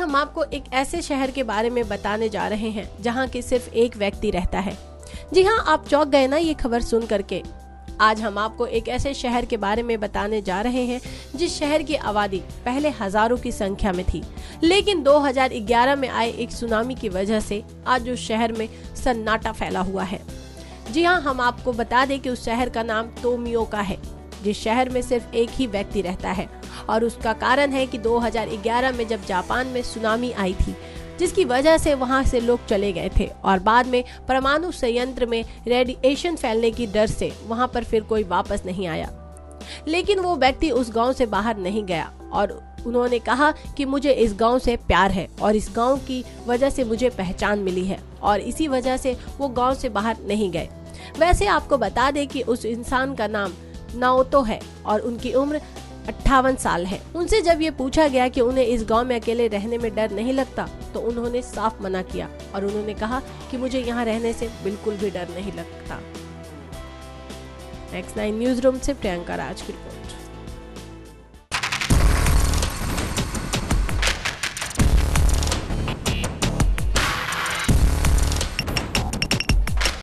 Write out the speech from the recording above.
हम आपको एक ऐसे शहर के बारे में बताने जा रहे हैं जहां की सिर्फ एक व्यक्ति रहता है। जी हाँ, आप चौंक गए ना ये खबर सुन करके। आज हम आपको एक ऐसे शहर के बारे में बताने जा रहे हैं जिस शहर की आबादी पहले हजारों की संख्या में थी, लेकिन 2011 में आए एक सुनामी की वजह से आज उस शहर में सन्नाटा फैला हुआ है। जी हाँ, हम आपको बता दें कि उस शहर का नाम तोमियोका है, जिस शहर में सिर्फ एक ही व्यक्ति रहता है। और उसका कारण है कि 2011 में जब जापान में सुनामी आई थी, जिसकी वजह से वहां से लोग चले गए थे और बाद में परमाणु संयंत्र में रेडिएशन फैलने की डर से वहां पर फिर कोई वापस नहीं आया। लेकिन वो व्यक्ति उस गांव से बाहर नहीं गया और उन्होंने कहा कि मुझे इस गांव से प्यार है और इस गांव की वजह से मुझे पहचान मिली है, और इसी वजह से वो गांव से बाहर नहीं गए। वैसे आपको बता दें कि उस इंसान का नाम नाओतो है और उनकी उम्र 58 साल है। उनसे जब ये पूछा गया कि उन्हें इस गांव में अकेले रहने में डर नहीं लगता, तो उन्होंने साफ मना किया और उन्होंने कहा कि मुझे यहाँ रहने से बिल्कुल भी डर नहीं लगता। Next 9 न्यूज रूम से प्रियंका राज की रिपोर्ट।